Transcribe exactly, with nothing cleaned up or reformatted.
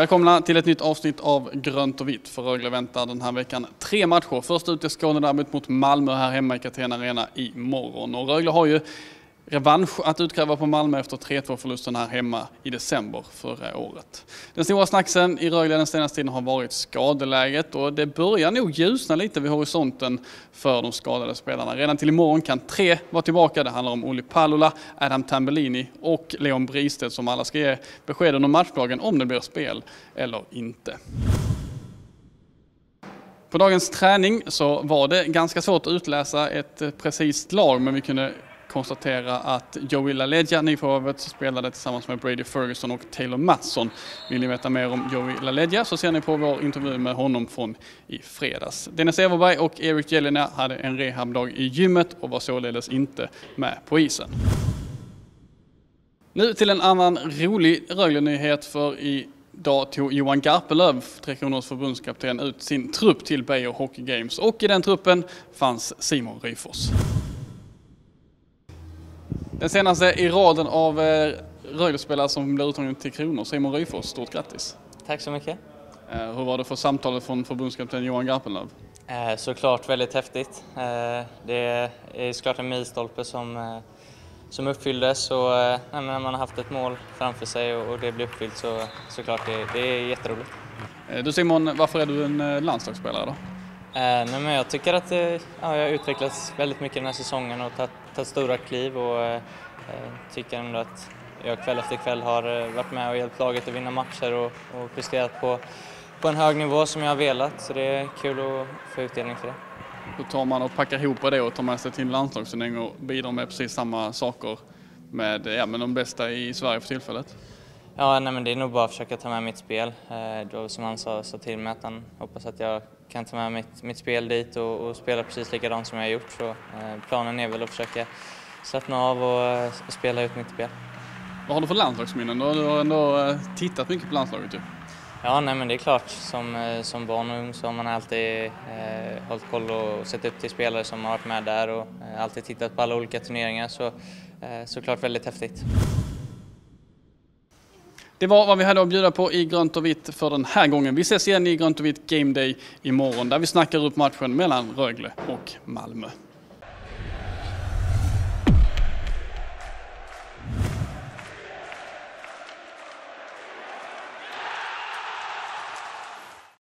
Välkomna till ett nytt avsnitt av Grönt och vitt. För Rögle väntar den här veckan tre matcher. Först ut i Skånederbyt mot Malmö här hemma i Catena Arena imorgon. Och Rögle har ju revansch att utkräva på Malmö efter tre två-förlusten här hemma i december förra året. Den stora snacksen i Rögle den senaste tiden har varit skadeläget och det börjar nog ljusna lite vid horisonten för de skadade spelarna. Redan till imorgon kan tre vara tillbaka. Det handlar om Olli Pallola, Adam Tambellini och Leon Bristedt som alla ska ge beskeden om matchdagen om det blir spel eller inte. På dagens träning så var det ganska svårt att utläsa ett precis lag, men vi kunde konstatera att Joey LaLeggia, nyförvärvet, spelade tillsammans med Brady Ferguson och Taylor Mattsson. Vill ni veta mer om Joey LaLeggia så ser ni på vår intervju med honom från i fredags. Dennis Everberg och Erik Jelena hade en rehabdag i gymmet och var således inte med på isen. Nu till en annan rolig Rögle-nyhet, för i Idag tog Johan Garpenlöv, Tre Kronors förbundskapten, ut sin trupp till Beijer Hockey Games och i den truppen fanns Simon Ryfors. Den senaste i raden av Rögle-spelare som blir uttagen till Kronor, Simon Ryfors, stort grattis. Tack så mycket. Hur var det för samtalet från förbundskapten Johan Garpenlöv? Såklart väldigt häftigt. Det är såklart en milstolpe som, som uppfylldes och när man har haft ett mål framför sig och det blir uppfyllt så såklart det, det är jätteroligt. Du Simon, varför är du en landslagsspelare då? Nej, men jag tycker att ja, jag har utvecklats väldigt mycket den här säsongen och tagit, tagit stora kliv och eh, tycker ändå att jag kväll efter kväll har varit med och hjälpt laget att vinna matcher och, och presterat på, på en hög nivå som jag har velat, så det är kul att få utdelning för det. Hur tar man och packar ihop det och tar med sig till landslagsturnering och bidrar med precis samma saker med, ja, med de bästa i Sverige för tillfället? Ja, nej, men det är nog bara att försöka ta med mitt spel. Eh, då, som han sa, sa till mig att han hoppas att jag kan ta med mitt, mitt spel dit och, och spela precis likadant som jag har gjort. Så, eh, planen är väl att försöka slappna av och, eh, och spela ut mitt spel. Vad har du för landslagsminnen? Du har ändå eh, tittat mycket på landslaget ju. Ja, nej, men det är klart. Som, eh, som barn och ung så har man alltid eh, hållit koll och sett upp till spelare som har varit med där och eh, alltid tittat på alla olika turneringar. Så eh, såklart väldigt häftigt. Det var vad vi hade att bjuda på i Grönt och vitt för den här gången. Vi ses igen i Grönt och vitt Game Day imorgon där vi snackar upp matchen mellan Rögle och Malmö.